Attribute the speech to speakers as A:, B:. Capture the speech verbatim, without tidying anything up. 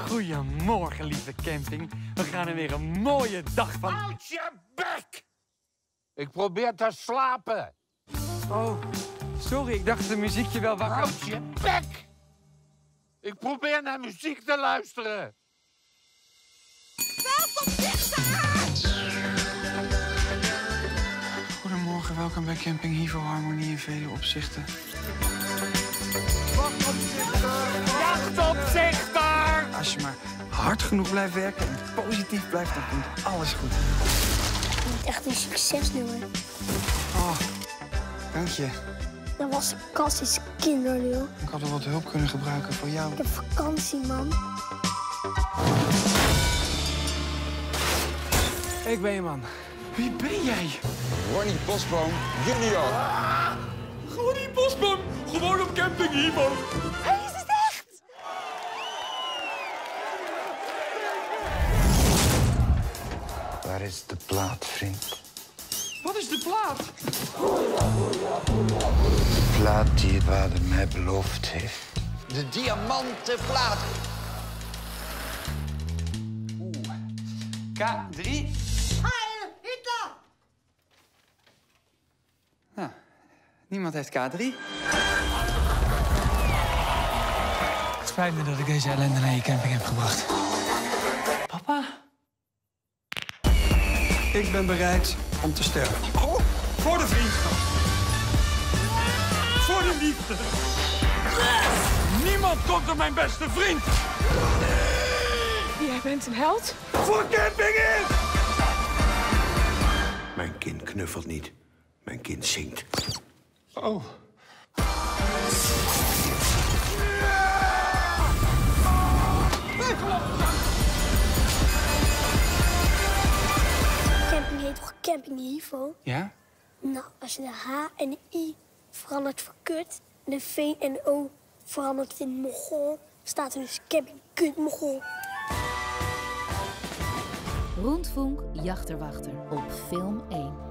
A: Goedemorgen, lieve camping. We gaan er weer een mooie dag van...
B: Houd je bek! Ik probeer te slapen.
A: Oh, sorry, ik dacht de muziekje wel wakker...
B: Houd je bek! Ik probeer naar muziek te luisteren.
C: Veld op dichteruit!
A: Goedemorgen, welkom bij Camping Hivo Harmonie in vele opzichten.
B: Wacht op zichter! Jacht op zichter!
A: Als je maar hard genoeg blijft werken en positief blijft, dan komt alles goed.
D: Je bent echt een succesnummer.
A: Oh, dank je.
D: Dat was een klassisch kinderlul.
A: Ik had wel wat hulp kunnen gebruiken voor jou.
D: Ik heb vakantie, man.
A: Ik ben je man. Wie ben jij?
E: Ronnie Bosboom junior.
A: Ah, Ronnie Bosboom, gewoon op Camping Hivo.
C: Hij is het echt!
E: Waar is de plaat, vriend?
A: Wat is de plaat?
E: De plaat die je vader mij beloofd heeft.
F: De diamanten plaat.
A: Oeh. K drie.
C: Heil Hitler!
A: Nou, niemand heeft K drie. Het spijt me dat ik deze ellende naar je camping heb gebracht. Papa? Ik ben bereid om te sterven. Oh, voor de vriendschap. Voor de liefde. Niemand komt op mijn beste vriend.
C: Jij bent een held?
A: Voor Camping in!
G: Mijn kind knuffelt niet. Mijn kind zingt.
A: Oh.
D: Camping heet toch Camping Hivo?
A: Ja?
D: Nou, als je de H en de I verandert voor kut... en de V en de O verandert in mogol... staat er dus Camping Kut Mogol.
H: Rundfunk Jachterwachter op Film één.